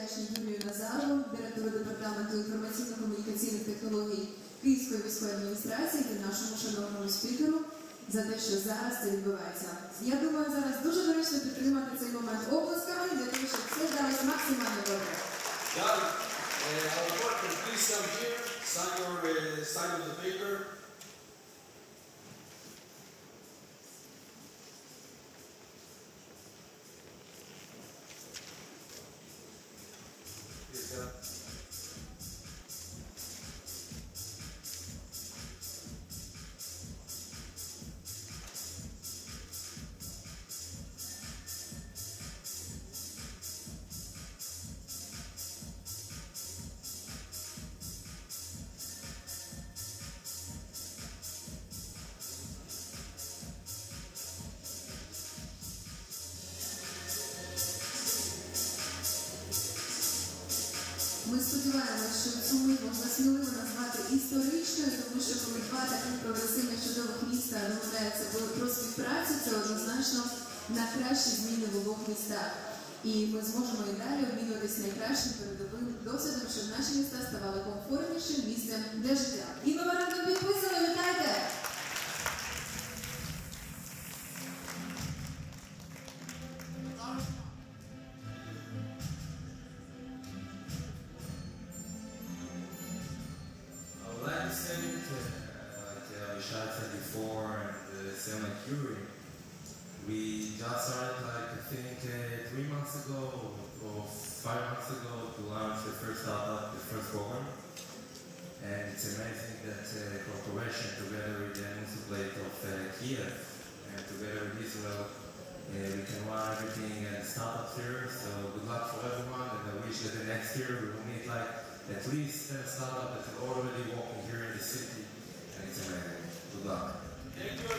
вдячні Юрію Назарову, директору департаменту інформаційно-комунікаційних технологій Київської міської адміністрації та нашому шановному спікеру за те, що зараз це відбувається. Я думаю, зараз дуже доречно підтримати цей момент оплесками, для того, щоб все вдалося максимально добре. Our partner, please come here, sign your side of the paper. Ми сподіваємося, що цю мить можна сміливо назвати історичною, тому що коли два таких прогресивних чудових міста домовляються про співпрацю, це однозначно на кращі зміни в обох містах. І ми зможемо і далі обмінюватися найкращим передовим досвідом, щоб наші міста ставали комфортнішим місцем для життя. І меморандум підписано, вітайте! Like I said, like Vishal said before, and same like Yuri, we just started like I think 3 months ago or 5 months ago to launch the first startup, the first program. And it's amazing that cooperation together with the municipality of Kiev and together with Israel, we can run everything and startups here. So good luck for everyone, and I wish that the next year we will meet like at least 10 startups that are already working here in the city, and it's amazing. Good luck. Thank you.